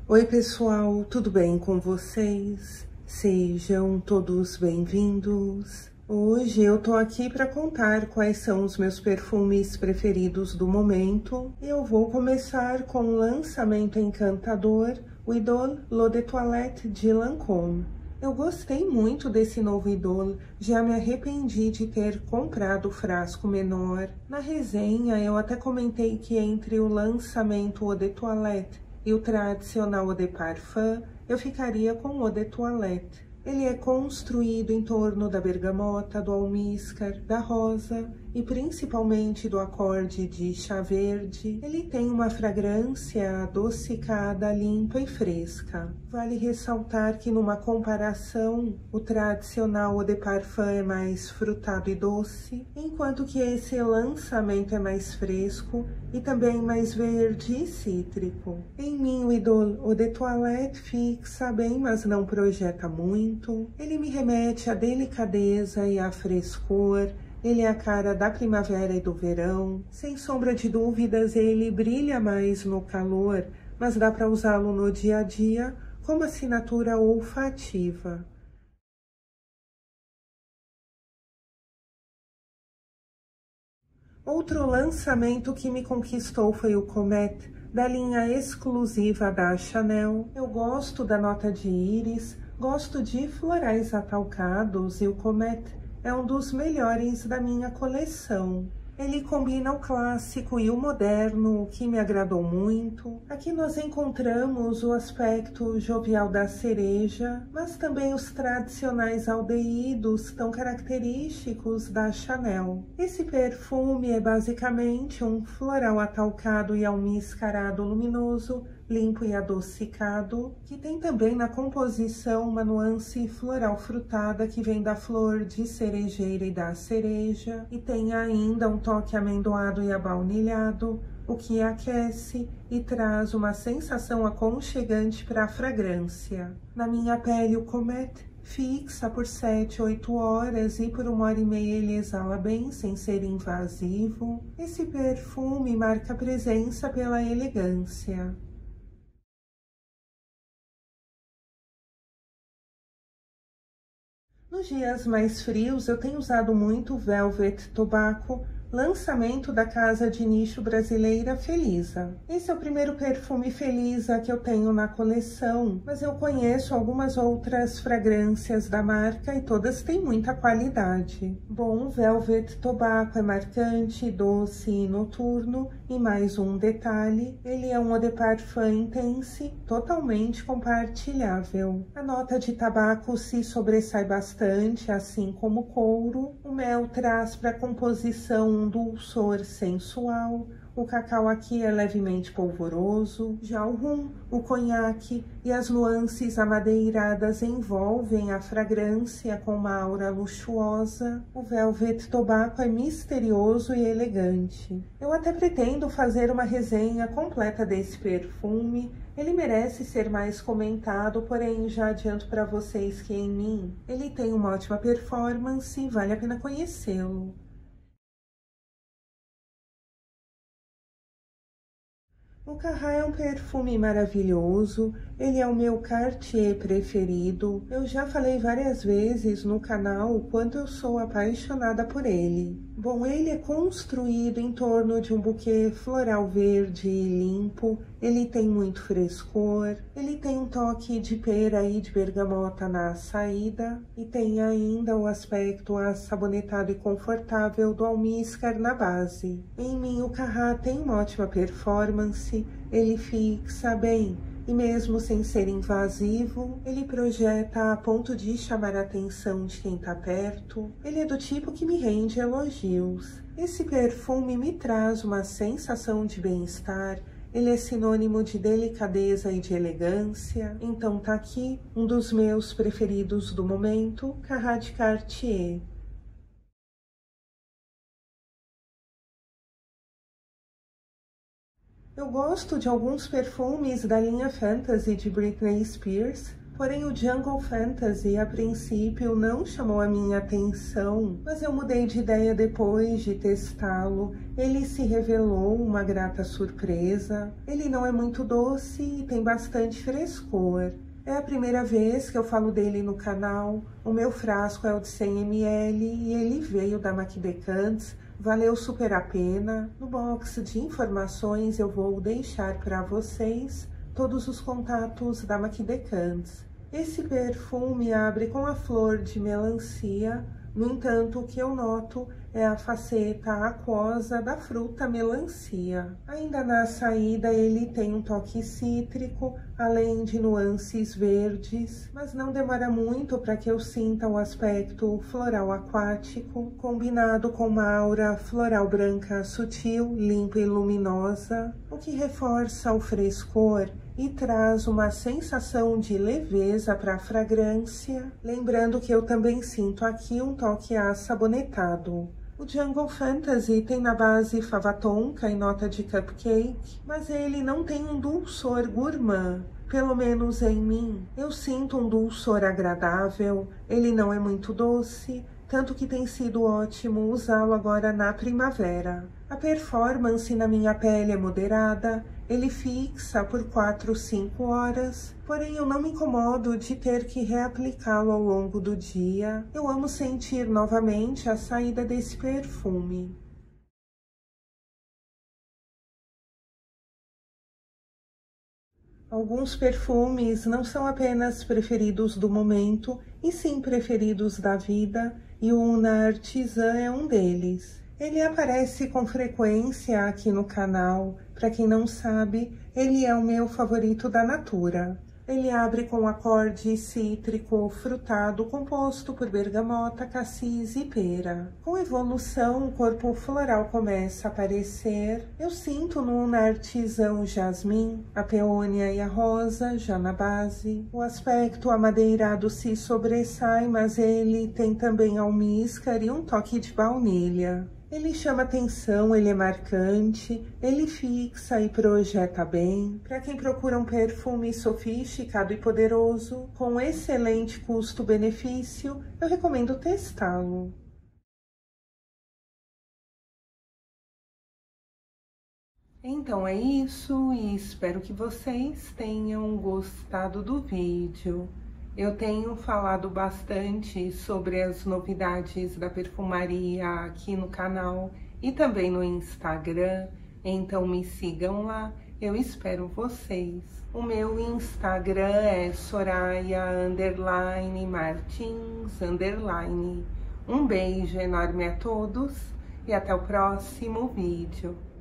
Oi pessoal, tudo bem com vocês? Sejam todos bem-vindos. Hoje eu tô aqui para contar quais são os meus perfumes preferidos do momento. Eu vou começar com o lançamento encantador, o Idôle L'Eau de Toilette de Lancôme. Eu gostei muito desse novo Idôle, já me arrependi de ter comprado o frasco menor. Na resenha eu até comentei que entre o lançamento Eau de Toilette e o tradicional Eau de Parfum, eu ficaria com o Eau de Toilette. Ele é construído em torno da bergamota, do almíscar, da rosa e principalmente do acorde de chá verde. Ele tem uma fragrância adocicada, limpa e fresca. Vale ressaltar que numa comparação, o tradicional Eau de Parfum é mais frutado e doce, enquanto que esse lançamento é mais fresco e também mais verde e cítrico. Em mim, o Idôle Eau de Toilette fixa bem, mas não projeta muito. Ele me remete à delicadeza e à frescor. Ele é a cara da primavera e do verão. Sem sombra de dúvidas, ele brilha mais no calor, mas dá para usá-lo no dia a dia como assinatura olfativa. Outro lançamento que me conquistou foi o Comète, da linha exclusiva da Chanel. Eu gosto da nota de íris, gosto de florais atalcados e o Comète é um dos melhores da minha coleção. Ele combina o clássico e o moderno, o que me agradou muito. Aqui nós encontramos o aspecto jovial da cereja, mas também os tradicionais aldeídos tão característicos da Chanel. Esse perfume é basicamente um floral atalcado e almiscarado luminoso, limpo e adocicado, que tem também na composição uma nuance floral frutada que vem da flor de cerejeira e da cereja, e tem ainda um toque amendoado e abaunilhado, o que aquece e traz uma sensação aconchegante para a fragrância. Na minha pele, o Comète fixa por 7, 8 horas e por 1h30 ele exala bem, sem ser invasivo. Esse perfume marca presença pela elegância. Nos dias mais frios, eu tenho usado muito o Velvet Tobacco, lançamento da casa de nicho brasileira Felisa. Esse é o primeiro perfume Felisa que eu tenho na coleção, mas eu conheço algumas outras fragrâncias da marca e todas têm muita qualidade. Bom, o Velvet Tobacco é marcante, doce e noturno, e mais um detalhe, ele é um Eau de Parfum Intense, totalmente compartilhável. A nota de tabaco se sobressai bastante, assim como o couro. O mel traz para a composição um dulçor sensual. O cacau aqui é levemente polvoroso. Já o rum, o conhaque e as nuances amadeiradas envolvem a fragrância com uma aura luxuosa. O Velvet Tobacco é misterioso e elegante. Eu até pretendo fazer uma resenha completa desse perfume. Ele merece ser mais comentado, porém já adianto para vocês que em mim ele tem uma ótima performance e vale a pena conhecê-lo. O Carrá é um perfume maravilhoso, ele é o meu Cartier preferido. Eu já falei várias vezes no canal o quanto eu sou apaixonada por ele. Bom, ele é construído em torno de um buquê floral verde e limpo, ele tem muito frescor, ele tem um toque de pera e de bergamota na saída, e tem ainda o aspecto assabonetado e confortável do almíscar na base. Em mim, o Carrá tem uma ótima performance, ele fixa bem, e mesmo sem ser invasivo, ele projeta a ponto de chamar a atenção de quem tá perto. Ele é do tipo que me rende elogios. Esse perfume me traz uma sensação de bem-estar, ele é sinônimo de delicadeza e de elegância. Então tá aqui um dos meus preferidos do momento, Carrá de Cartier. Eu gosto de alguns perfumes da linha Fantasy de Britney Spears, Porém, o Jungle Fantasy, a princípio, não chamou a minha atenção, mas eu mudei de ideia depois de testá-lo. Ele se revelou uma grata surpresa. Ele não é muito doce e tem bastante frescor. É a primeira vez que eu falo dele no canal. O meu frasco é o de 100 ml e ele veio da Mac Decants. Valeu super a pena. No box de informações eu vou deixar para vocês todos os contatos da Mac Decants. Esse perfume abre com a flor de melancia. No entanto, o que eu noto é a faceta aquosa da fruta melancia. Ainda na saída, ele tem um toque cítrico, além de nuances verdes, mas não demora muito para que eu sinta o aspecto floral aquático, combinado com uma aura floral branca sutil, limpa e luminosa, o que reforça o frescor e traz uma sensação de leveza para a fragrância, lembrando que eu também sinto aqui um toque assabonetado. O Jungle Fantasy tem na base fava tonka e nota de cupcake, mas ele não tem um dulçor gourmand. Pelo menos em mim, eu sinto um dulçor agradável, ele não é muito doce, tanto que tem sido ótimo usá-lo agora na primavera. A performance na minha pele é moderada, ele fixa por 4, 5 horas, porém eu não me incomodo de ter que reaplicá-lo ao longo do dia. Eu amo sentir novamente a saída desse perfume. Alguns perfumes não são apenas preferidos do momento, e sim preferidos da vida, e o Una Artisan é um deles. Ele aparece com frequência aqui no canal. Para quem não sabe, ele é o meu favorito da Natura. Ele abre com um acorde cítrico frutado composto por bergamota, cassis e pera. Com evolução, o corpo floral começa a aparecer. Eu sinto no Artisan o jasmim, a peônia e a rosa, já na base. O aspecto amadeirado se sobressai, mas ele tem também almíscar e um toque de baunilha. Ele chama atenção, ele é marcante, ele fixa e projeta bem. Para quem procura um perfume sofisticado e poderoso, com excelente custo-benefício, eu recomendo testá-lo. Então é isso, e espero que vocês tenham gostado do vídeo. Eu tenho falado bastante sobre as novidades da perfumaria aqui no canal e também no Instagram, então me sigam lá, eu espero vocês. O meu Instagram é Soraya_Martins_. Um beijo enorme a todos e até o próximo vídeo.